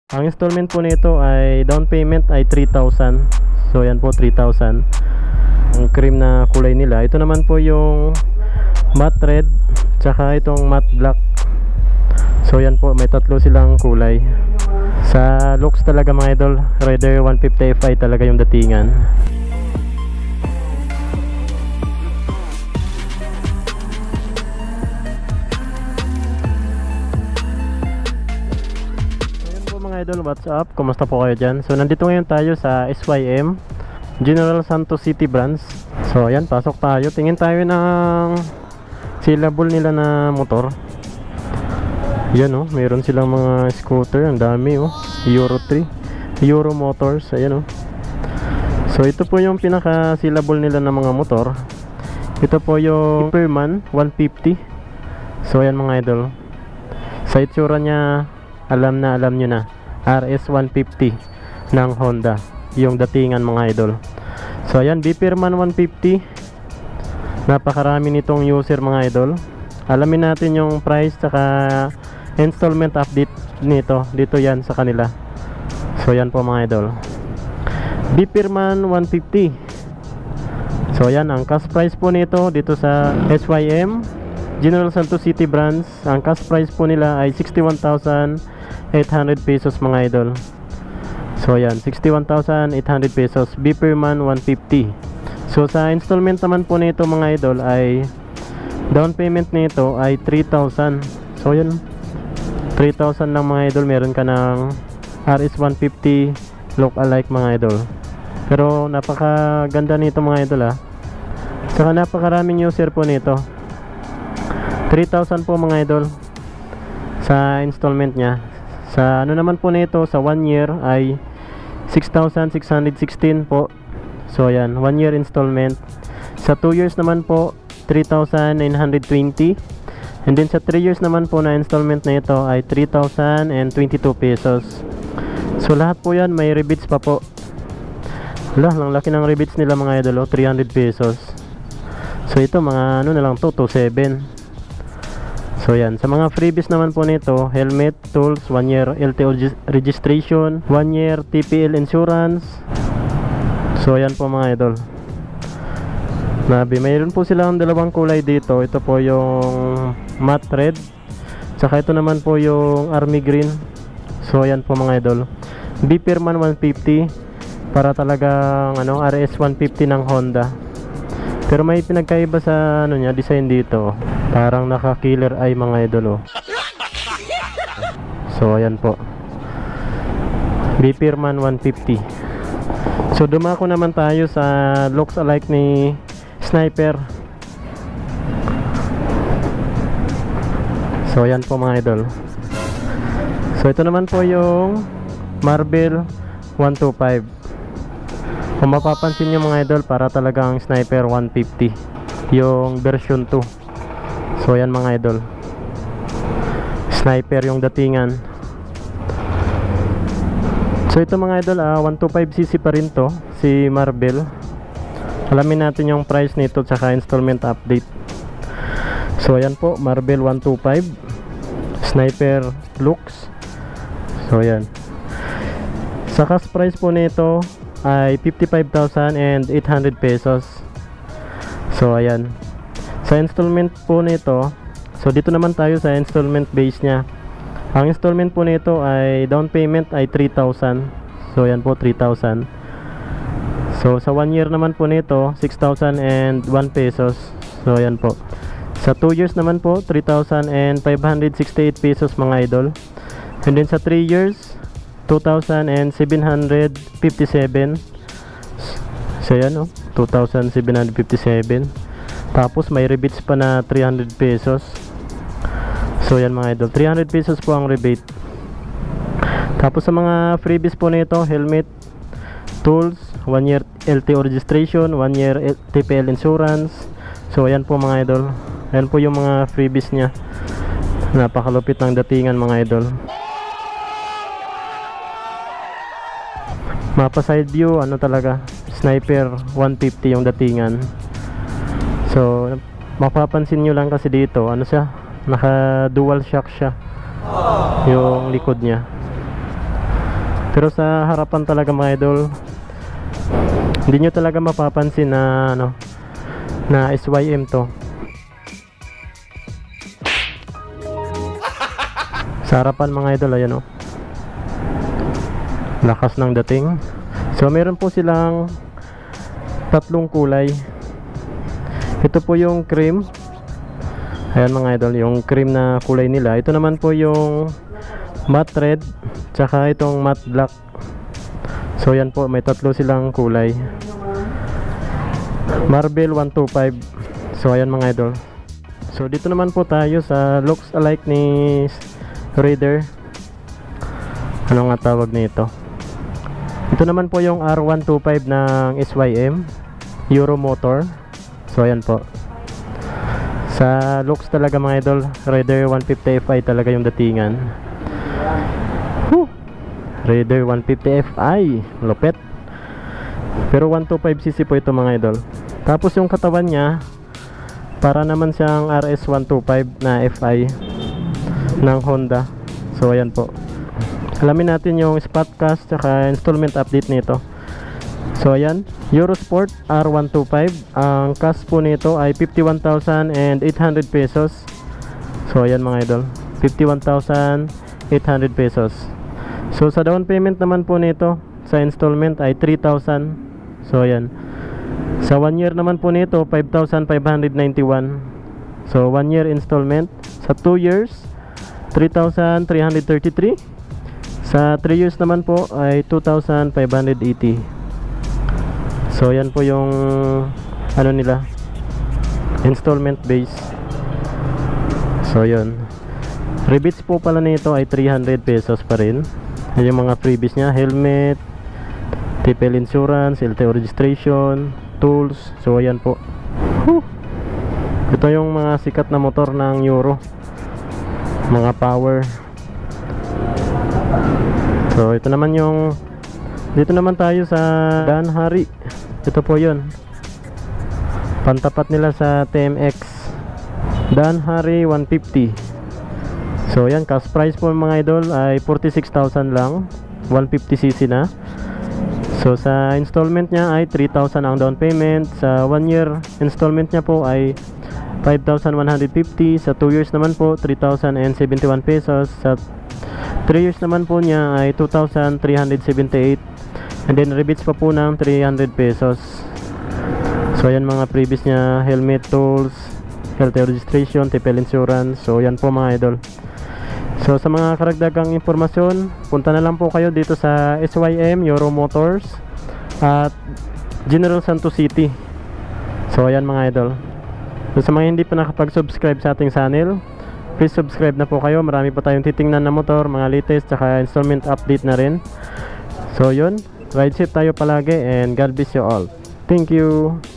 Ang installment po nito ay down payment ay 3,000. So yan po 3,000. Ang cream na kulay nila. Ito naman po yung matte red tsaka itong matte black. So yan po, may tatlo silang kulay. Sa looks talaga mga idol, Raider 150 Fi talaga yung datingan. Mga idol, what's up? Kumusta po kayo dyan? So nandito ngayon tayo sa SYM General Santos City branch. So ayan, pasok tayo. Tingin tayo ng syllable nila na motor. Yan oh, mayroon silang mga scooter. Ang dami oh, Euro 3 Euro Motors, ayan oh. So ito po yung pinaka syllable nila na mga motor. Ito po yung Superman 150. So ayan mga idol, sa itsura niya alam nyo na RS 150 ng Honda yung datingan mga idol. So ayan, Superman 150. Napakarami nitong user mga idol. Alamin natin yung price saka installment update nito dito yan sa kanila. So yan po mga idol, Superman 150. So yan, ang cash price po nito dito sa SYM General Santos City branch. Ang cash price po nila ay 61,800 pesos mga idol. So yan, 61,800 pesos, Superman 150. So sa installment naman po nito mga idol ay down payment nito ay 3,000. So yan, 3,000 lang mga idol, meron ka ng RS 150 look alike mga idol. Pero napakaganda nito mga idol saka napakaraming user po nito. 3,000 po mga idol sa installment nya. Sa ano naman po nito, sa 1 year ay 6,616 po. So yan, 1 year installment. Sa 2 years naman po 3,920. And then sa 3 years naman po na installment na ito ay 3,022 pesos. So lahat po yan may rebates pa po. Wala, lang laki ng rebates nila mga idol 300 pesos. So ito mga ano na lang to, 2,700. So yan, sa mga freebies naman po nito, helmet, tools, 1 year LTO registration, 1 year TPL insurance. So yan po mga idol. Mayroon po silang dalawang kulay dito. Ito po yung matte red, saka ito naman po yung army green. So yan po mga idol, Superman 150 para talagang ano, RS 150 ng Honda. Pero may pinagkaiba sa ano niya, design dito. Parang naka-killer eye mga idol oh. So ayan po, Superman 150. So dumako naman tayo sa looks alike ni Sniper. So ayan po mga idol. So ito naman po yung Marvel 125. Kung mapapansin nyo mga idol, para talagang Sniper 150 yung version 2. So yan mga idol, Sniper yung datingan. So ito mga idol, 125cc pa rin to, si Marvel. Alamin natin yung price nito tsaka installment update. So ayan po, Marvel 125 Sniper looks. So yan, sa cash price po nito ay 55,800 pesos. So ayan, sa installment po nito, so dito naman tayo sa installment base nya. Ang installment po nito ay down payment ay 3,000. So ayan po, 3,000. So sa 1 year naman po nito 6,001 pesos. So ayan po, sa 2 years naman po 3,568 pesos mga idol. And then sa 3 years 2,757. So yan oh, 2,757. Tapos may rebates pa na 300 pesos. So yan mga idol, 300 pesos po ang rebate. Tapos sa mga freebies po nito, helmet, tools, 1 year LTO registration, 1 year TPL insurance. So ayan po mga idol, ayan po yung mga freebies nya. Napakalupit ng datingan mga idol. Mapa side view, ano talaga, Sniper 150 yung datingan. So mapapansin nyo lang kasi dito, ano siya, naka dual shock siya yung likod nya. Pero sa harapan talaga mga idol, hindi nyo talaga mapapansin na na SYM to. Sa harapan mga idol, ayan lakas ng dating. So meron po silang tatlong kulay. Ito po yung cream. Ayan mga idol, yung cream na kulay nila. Ito naman po yung matte red, tsaka itong matte black. So yan po, may tatlo silang kulay. Marble 125. So ayan mga idol. So dito naman po tayo sa looks alike ni Raider. Ano nga tawag nito? Ito naman po yung R125 ng SYM Euro Motor. So ayan po. Sa looks talaga mga idol, Raider 150 Fi talaga yung datingan. Raider 150 Fi, lupet. Pero 125cc po ito mga idol. Tapos yung katawan niya, para naman siyang RS 125 na Fi ng Honda. So ayan po. Alamin natin yung spotcast tsaka installment update nito. So ayan, Eurosport R125. Ang cost po nito ay 51,800 pesos. So ayan mga idol, 51,800 pesos. So sa down payment naman po nito, sa installment ay 3,000. So ayan, sa 1 year naman po nito 5,591. So 1 year installment. Sa 2 years 3,333. Sa 3 years naman po ay 2,580. So yan po yung ano nila, installment base. So yun, rebates po pala nito ay 300 pesos pa rin. Yan yung mga freebies nya: helmet, TPL insurance, LTO registration, tools. So ayan po. Ito yung mga sikat na motor ng Euro, mga power. So ito naman yung, dito naman tayo sa Dan Hari. Ito po yun, pantapat nila sa TMX Dan Hari 150. So yan, cash price po mga idol ay 46,000 lang, 150cc na. So sa installment nya ay 3,000 ang down payment. Sa 1 year installment nya po ay 5,150. Sa 2 years naman po 3,071 pesos. Sa 3 years naman po niya ay 2,378. And then rebates pa po ng 300 pesos. So yan mga previous niya: helmet, tools, health registration, TPL insurance. So yan po mga idol. So sa mga karagdagang impormasyon, punta na lang po kayo dito sa SYM Euro Motors at General Santos City. So ayan mga idol. So sa mga hindi pa nakapag-subscribe sa ating channel, please subscribe na po kayo. Marami pa tayong titingnan na motor, mga latest, tsaka installment update na rin. So yun, ride safe tayo palagi, and God bless you all. Thank you.